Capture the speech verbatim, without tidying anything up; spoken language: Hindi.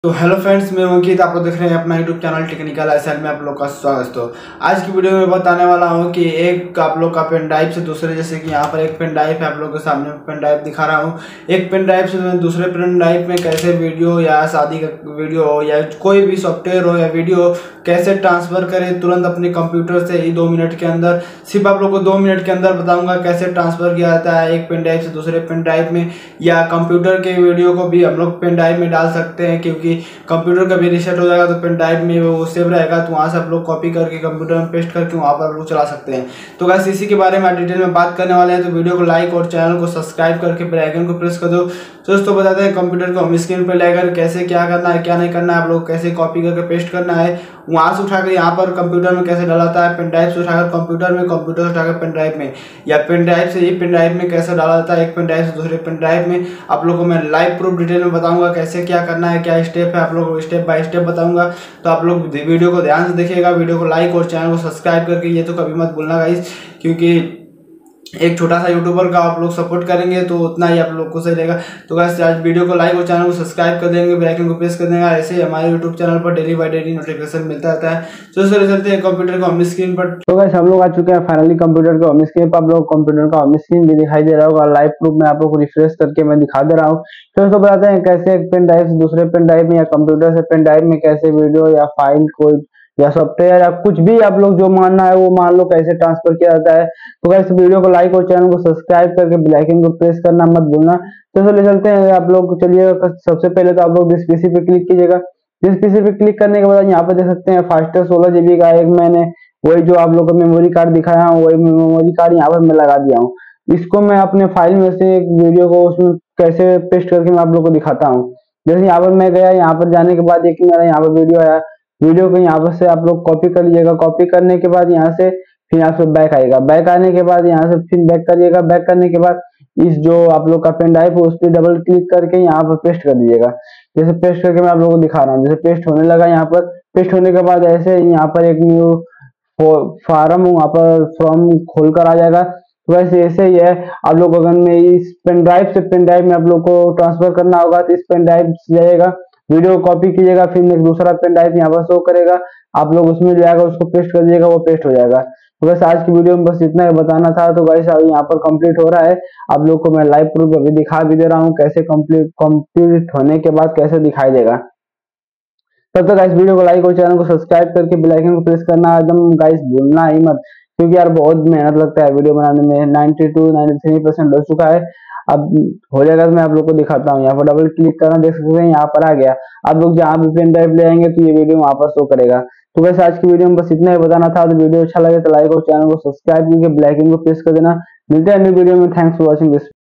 तो हेलो फ्रेंड्स, मैं अंकित। आप लोग देख रहे हैं अपना यूट्यूब चैनल टेक्निकल एसएल में आप लोग का स्वागत है। तो आज की वीडियो में बताने वाला हूं कि एक आप लोग का पेन ड्राइव से दूसरे, जैसे कि यहाँ पर एक पेन ड्राइव है, आप लोग के सामने पेन ड्राइव दिखा रहा हूं। एक पेन ड्राइव से दूसरे पेन ड्राइव में कैसे वीडियो या शादी का वीडियो हो या कोई भी सॉफ्टवेयर हो या वीडियो कैसे ट्रांसफर करें तुरंत अपने कंप्यूटर से ही दो मिनट के अंदर। सिर्फ आप लोग को दो मिनट के अंदर बताऊंगा कैसे ट्रांसफर किया जाता है एक पेन ड्राइव से दूसरे पेन ड्राइव में, या कंप्यूटर के वीडियो को भी हम लोग पेन ड्राइव में डाल सकते हैं, क्योंकि कंप्यूटर कभी रीसेट हो जाएगा तो पेन ड्राइव में वो सेव रहेगा, तो वहाँ से आप लोग कॉपी करके कंप्यूटर में पेस्ट करके वहाँ पर आप लोग चला सकते हैं। तो गाइस इसी के बारे में डिटेल में बात करने वाले हैं, तो वीडियो को लाइक और चैनल को सब्सक्राइब करके बेल आइकन को प्रेस कर दो। तो दोस्तों बताते हैं कंप्यूटर को होम स्क्रीन पर लेकर कैसे क्या करना है क्या नहीं करना है, आप लोग कैसे कॉपी करके पेस्ट करना है, वहाँ से उठाकर यहाँ पर कंप्यूटर में कैसे डालता है, पेन ड्राइव से उठाकर कंप्यूटर में, कंप्यूटर से उठाकर पेन ड्राइव में, या पेन ड्राइव से ये पेन ड्राइव में कैसे डाला जाता है एक पेन ड्राइव से दूसरे पेन ड्राइव में। आप लोगों को मैं लाइव प्रूफ डिटेल में बताऊंगा कैसे क्या करना है, क्या स्टेप है, आप लोगों को स्टेप बाय स्टेप बताऊंगा। तो आप लोग वीडियो को ध्यान से देखिएगा, वीडियो को लाइक और चैनल को सब्सक्राइब करके ये तो कभी मत भूलना गाइस, क्योंकि एक छोटा सा यूट्यूबर का आप लोग सपोर्ट करेंगे तो उतना ही आप लोग को सही रहेगा। तो गाइस आज वीडियो को लाइक और चैनल को सब्सक्राइब कर देंगे, बेल आइकन को प्रेस कर देंगे। ऐसे ही हमारे यूट्यूब चैनल पर डेली बाय डेली नोटिफिकेशन मिलता रहता है। तो सर चलते हैं कंप्यूटर को होम स्क्रीन पर। तो गाइस हम लोग आ चुके हैं फाइनली कंप्यूटर के होम स्क्रीन पर। आप लोग कंप्यूटर का होम स्क्रीन भी दिखाई दे रहा होगा, लाइव प्रूफ में आप लोग को रिफ्रेश करके मैं दिखा दे रहा हूँ। तो दोस्तों बताते हैं कैसे एक पेन ड्राइव से दूसरे पेन ड्राइव में या कंप्यूटर से पेन ड्राइव में कैसे वीडियो या फाइल कोई या सॉफ्टवेयर या कुछ भी आप लोग जो मानना है वो मान लो कैसे ट्रांसफर किया जाता है। तो गाइस वीडियो को लाइक और चैनल को सब्सक्राइब करके बेल आइकन को प्रेस करना मत भूलना। तो चलिए चलते हैं आप लोग, चलिए सबसे पहले तो आप लोग दिस पीसी पे क्लिक कीजिएगा। दिस पीसी पे क्लिक करने के बाद यहाँ पे देख सकते हैं फास्टर सोलह जीबी का एक मैंने वही जो आप लोग को मेमोरी कार्ड दिखाया हूँ वही मेमोरी कार्ड यहाँ पर मैं लगा दिया हूँ। इसको मैं अपने फाइल में से एक वीडियो को उसमें कैसे पेस्ट करके मैं आप लोग को दिखाता हूँ। जैसे यहाँ पर मैं गया, यहाँ पर जाने के बाद एक मेरा यहाँ पर वीडियो आया, वीडियो को यहाँ पर से आप लोग कॉपी कर लीजिएगा। कॉपी करने के बाद यहाँ से फिर यहाँ से बैक आएगा, बैक आने के बाद यहाँ से फिर बैक करिएगा। बैक करने के बाद इस जो आप लोग का पेन ड्राइव है उस पर डबल क्लिक करके यहाँ पर पेस्ट कर दीजिएगा। जैसे पेस्ट करके मैं आप लोगों को दिखा रहा हूँ, जैसे पेस्ट होने लगा। यहाँ पर पेस्ट होने के बाद ऐसे यहाँ पर एक न्यू फार्म वहाँ पर फॉर्म खोल कर आ जाएगा। तो वैसे ऐसे ही है, आप लोग अगर में इस पेन ड्राइव से पेन ड्राइव में आप लोग को ट्रांसफर करना होगा तो इस पेन ड्राइव से जाइएगा, वीडियो कॉपी कीजिएगा, फिर एक दूसरा पेन ड्राइव यहाँ पर शो करेगा, आप लोग उसमें जाएगा उसको पेस्ट कर दीजिएगा, वो पेस्ट हो जाएगा। तो बस आज की वीडियो में बस इतना ही बताना था। तो गाइस यहाँ पर कंप्लीट हो रहा है, आप लोग को मैं लाइव प्रूफ अभी दिखा भी दे रहा हूँ कैसे कंप्लीट कंप्लीट होने के बाद कैसे दिखाई देगा। तब तक गाइस वीडियो को लाइक और चैनल को सब्सक्राइब करके बेल आइकन को प्रेस करना एकदम गाइस भूलना ही मत, क्योंकि यार बहुत मेहनत लगता है वीडियो बनाने में। Ninety two ninety three percent हो चुका है, अब हो जाएगा तो मैं आप लोग को दिखाता हूँ। यहाँ पर डबल क्लिक करना, देख सकते हैं यहाँ पर आ गया। आप लोग जहाँ भी पेन ड्राइव ले आएंगे तो ये वीडियो वहाँ पर शो करेगा। तो वैसे आज की वीडियो में बस इतना ही बताना था। तो वीडियो अच्छा लगे तो लाइक और चैनल को सब्सक्राइब करके बेल आइकन को प्रेस कर देना। मिलते हैं अगली वीडियो में। Thanks for watching this.